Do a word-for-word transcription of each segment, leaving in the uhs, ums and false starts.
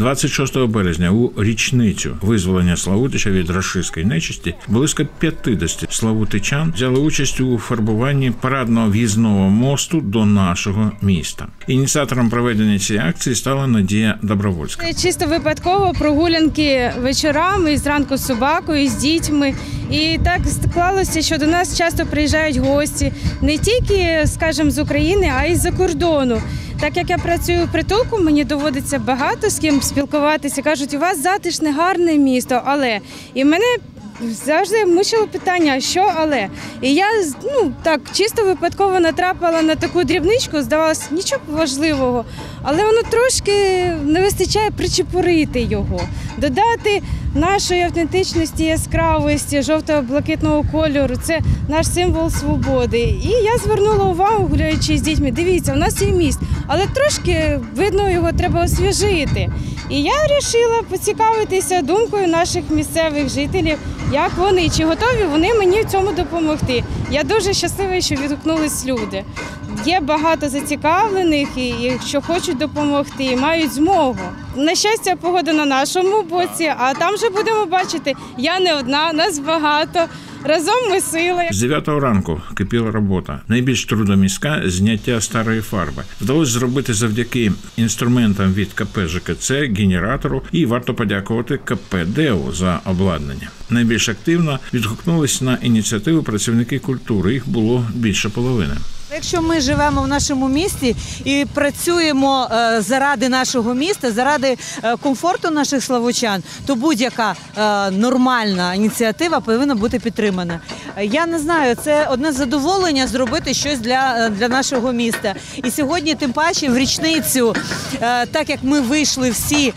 двадцять шостого березня у річницю визволення Славутича від рашистської нечисті близько п'ятдесят славутичан взяли участь у фарбуванні парадного в'їзного мосту до нашого міста. Ініціатором проведення цієї акції стала Надія Добровольська. Чисто випадково прогулянки вечорами, зранку з собакою, з дітьми. І так склалося, що до нас часто приїжджають гості не тільки, скажімо, з України, а й з-за кордону. Так як я працюю в притулку, мені доводиться багато з ким спілкуватися. Кажуть, у вас затишне, гарне місто, але... І мене завжди мучило питання, що але. І я, ну, так, чисто випадково натрапила на таку дрібничку, здавалося, нічого важливого, але воно трошки не вистачає причепурити його, додати нашої автентичності, яскравості, жовто-блакитного кольору. Це наш символ свободи. І я звернула увагу, гуляючи з дітьми, дивіться, у нас є міст, але трошки, видно, його треба освіжити. І я вирішила поцікавитися думкою наших місцевих жителів, як вони, чи готові вони мені в цьому допомогти. Я дуже щаслива, що відгукнулись люди. Є багато зацікавлених, і що хочуть допомогти, і мають змогу. На щастя, погода на нашому боці, а там вже будемо бачити, я не одна, нас багато. Разом ми сила. З дев'ятого ранку кипіла робота. Найбільш трудомістка – зняття старої фарби. Вдалося зробити завдяки інструментам від ка пе же ка це, генератору, і варто подякувати ка пе ДЕО за обладнання. Найбільш активно відгукнулись на ініціативу працівники культури. Їх було більше половини. Якщо ми живемо в нашому місті і працюємо заради нашого міста, заради комфорту наших славучан, то будь-яка нормальна ініціатива повинна бути підтримана. Я не знаю, це одне задоволення зробити щось для, для нашого міста. І сьогодні, тим паче, в річницю, так як ми вийшли всі,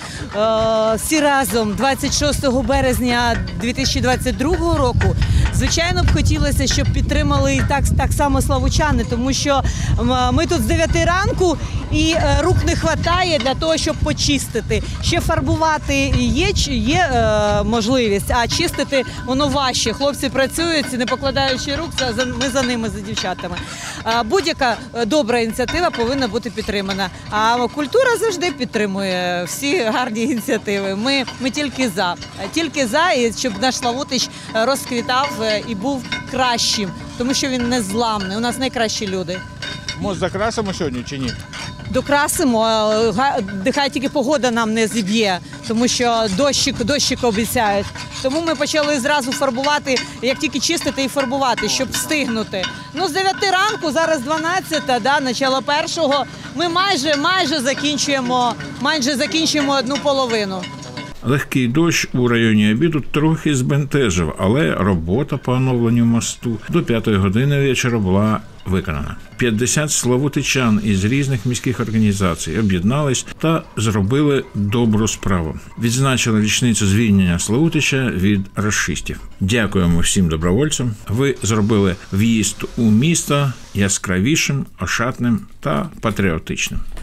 всі разом двадцять шостого березня дві тисячі двадцять другого року, звичайно б хотілося, щоб підтримали і так, так само славучани, тому що ми тут з дев'яти ранку і рук не вистачає для того, щоб почистити. Ще фарбувати є, є е, можливість, а чистити воно важче. Хлопці працюють, не покладаючи рук, ми за ними, за дівчатами. Будь-яка добра ініціатива повинна бути підтримана. А культура завжди підтримує всі гарні ініціативи. Ми, ми тільки за. Тільки за, і щоб наш Славутич розквітав і був кращим, тому що він незламний. У нас найкращі люди. Мост закрасимо сьогодні чи ні? Докрасимо, нехай тільки погода нам не зіб'є, тому що дощик, дощик обіцяють. Тому ми почали зразу фарбувати, як тільки чистити і фарбувати, щоб встигнути. Ну, з дев'яти ранку, зараз дванадцята, да, начало першого, ми майже, майже закінчуємо, майже закінчуємо одну половину. Легкий дощ у районі обіду трохи збентежив, але робота по оновленню мосту до п'ятої години вечора була виконана. п'ятдесят славутичан із різних міських організацій об'єднались та зробили добру справу. Відзначили річницю звільнення Славутича від рашистів. Дякуємо всім добровольцям. Ви зробили в'їзд у місто яскравішим, ошатним та патріотичним.